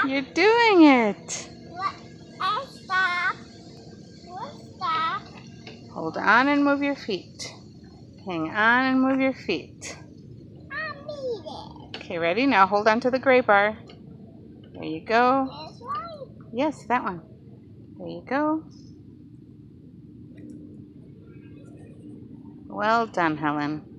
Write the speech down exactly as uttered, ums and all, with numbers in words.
You're doing it. What? Stop. Stop. Hold on and move your feet. Hang on and move your feet. I need it. Okay, ready? Now hold on to the gray bar. There you go. This one? Yes, that one. There you go. Well done, Helen.